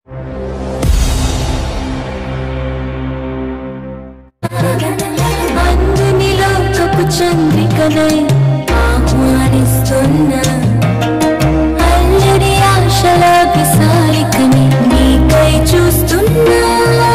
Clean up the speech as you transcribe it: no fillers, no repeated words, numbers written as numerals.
అందునిలో కపు చంద్రికనై ఆహ్వానిస్తున్నా అల్లరి ఆశల విసారికని నీకై చూస్తున్నా